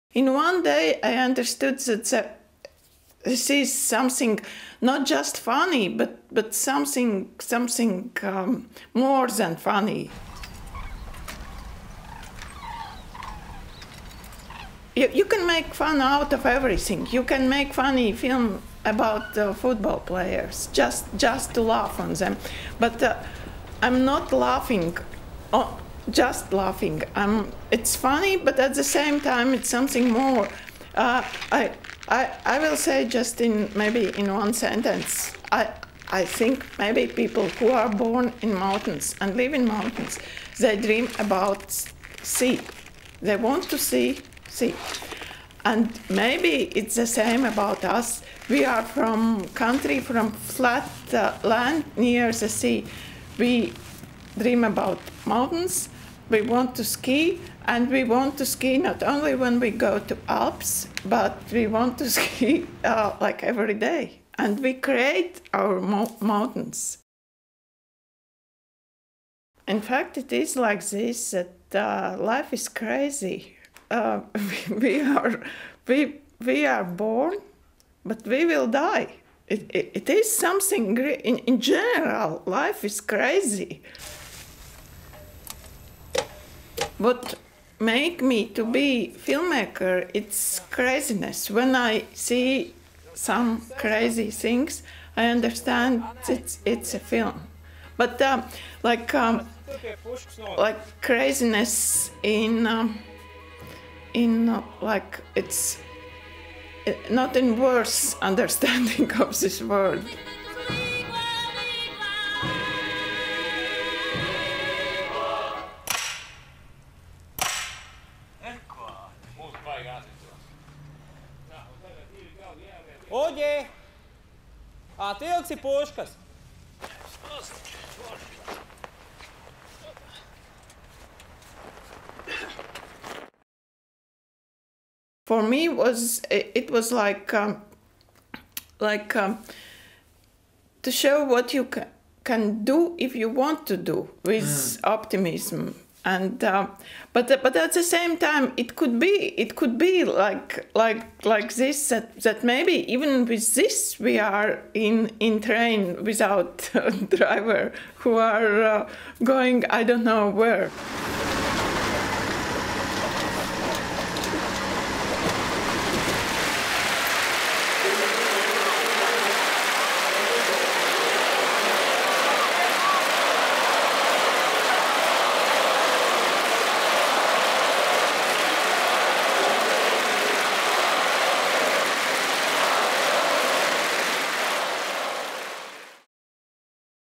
In one day, I understood that this is something not just funny, but something more than funny. You can make fun out of everything. You can make funny film about football players just to laugh on them. But I'm not laughing, just laughing. It's funny, but at the same time, it's something more. I will say just maybe in one sentence. I think maybe people who are born in mountains and live in mountains, they dream about sea. They want to see. And maybe it's the same about us. We are from country, from flat land near the sea. We dream about mountains, we want to ski, and we want to ski not only when we go to Alps, but we want to ski like every day. And we create our mountains. In fact, it is like this, that life is crazy. We are born, but we will die. It is something in general. Life is crazy. What make me to be filmmaker? It's craziness. When I see some crazy things, I understand it's a film. But like craziness like it's not in worse understanding of this word. Oģe! Atvilksi puškas! For me, it was like to show what you can do if you want to do with optimism, and but at the same time it could be like this, that maybe even with this we are in train without driver who are going I don't know where.